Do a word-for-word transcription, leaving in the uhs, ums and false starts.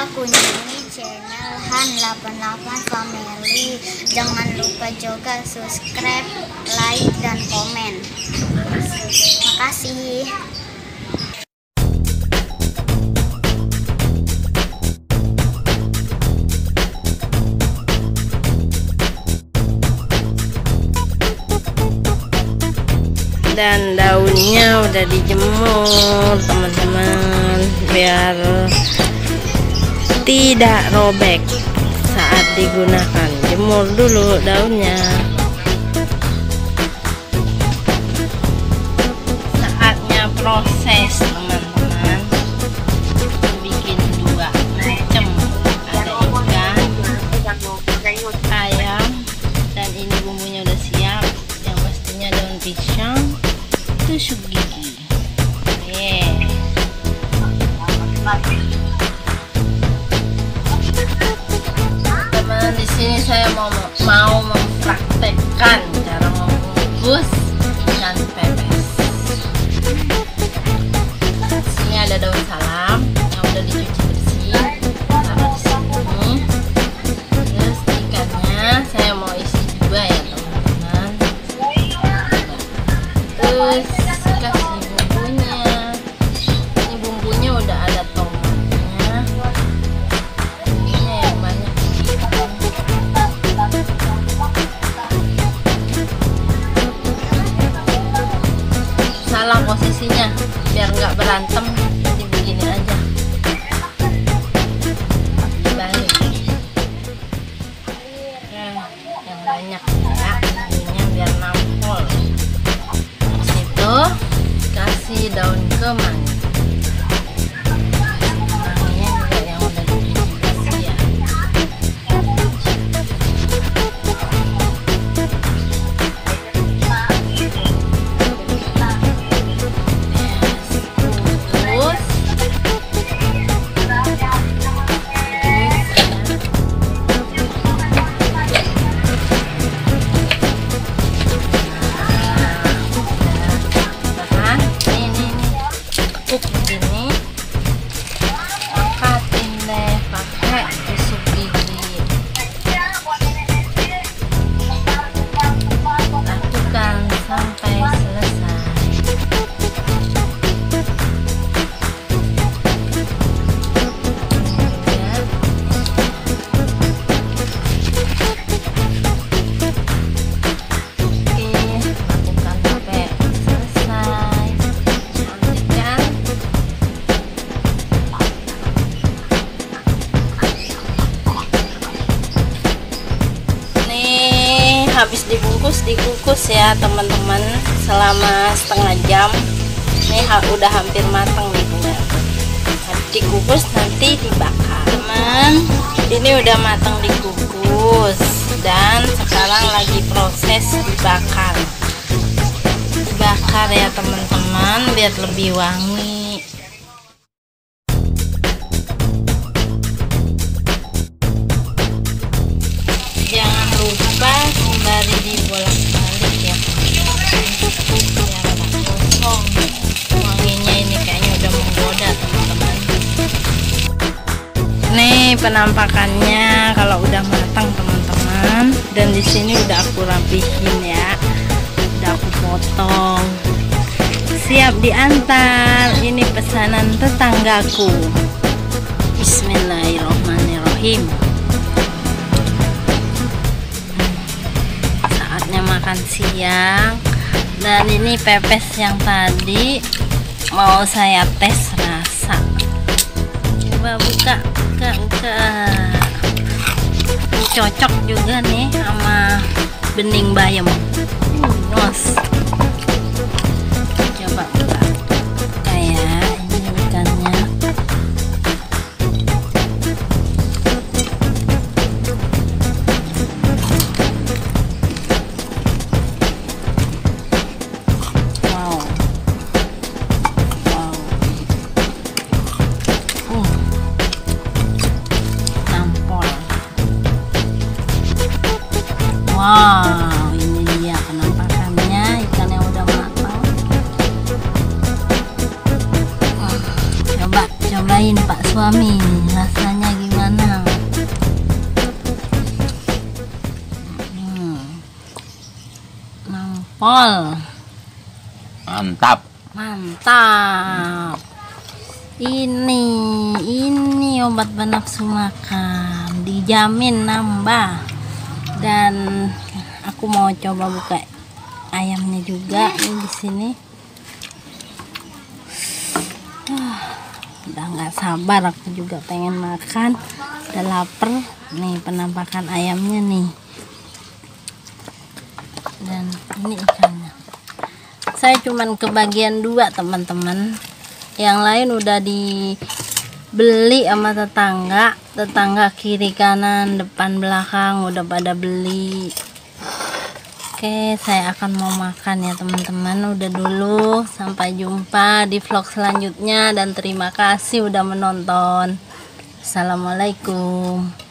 lupa kunjungi channel Han delapan delapan Family. Jangan lupa juga subscribe, like, dan komen. Makasih. Dan daunnya udah dijemur teman-teman biar tidak robek saat digunakan. Jemur dulu daunnya. Saatnya proses teman-teman, bikin dua macam, ada ikan, ayam, dan ini bumbunya udah siap. Yang pastinya daun pisang, tusuk gigi. Yeah. Teman, di sini saya mau mau mempraktekkan cara membungkus ikan pepes. Di sini ada daun salam yang udah dicuci bersih, taruh di sini. Terus ikannya saya mau isi juga ya teman-teman. Terus kasih bumbunya. Ini bumbunya udah ada tomatnya. Bumbunya yang banyak. Salah posisinya biar nggak berantem, jadi begini aja. Dibalik. Nah, yang banyak ya, bumbunya biar nampol. Tuh, kasih daun kemangi. Kemanginya juga yang udah dicuci bersih ya. Terus, begini angkatin deh pakai tusuk gigi, lakukan sampai selesai. Oke, lakukan sampai selesai. Habis dibungkus, dikukus ya teman-teman selama setengah jam. Ini ha udah hampir matang nih punya. Habis dikukus nanti dibakar. Teman, ini udah matang dikukus dan sekarang lagi proses dibakar. Dibakar ya teman-teman biar lebih wangi. Jangan lupa sembari dibolak-balik ya, biar nggak kosong. Wanginya ini kayaknya udah menggoda teman-teman. Nih penampakannya kalau udah matang teman-teman. Dan di sini udah aku rapihin ya, udah aku potong, siap diantar. Ini pesanan tetanggaku. Bismillahirrohmanirrohim. Makan siang. Dan ini pepes yang tadi mau saya tes rasa. Coba buka, buka, buka. Ini cocok juga nih sama bening bayam. Uh, nos. Coba buka. Kayak ini ikannya. Wow, ini dia penampakannya ikan yang udah matang. Coba cobain Pak Suami, rasanya Pol. Mantap. Mantap. Ini, ini obat penafsu makan, dijamin nambah. Dan aku mau coba buka ayamnya juga nih di sini. Uh, udah nggak sabar, aku juga pengen makan. Udah lapar. Nih penampakan ayamnya nih. Dan ini ikannya. Saya cuman kebagian dua teman-teman. Yang lain udah dibeli sama tetangga, tetangga kiri kanan depan belakang udah pada beli. Oke, saya akan mau makan ya teman-teman. Udah dulu, sampai jumpa di vlog selanjutnya dan terima kasih udah menonton. Assalamualaikum.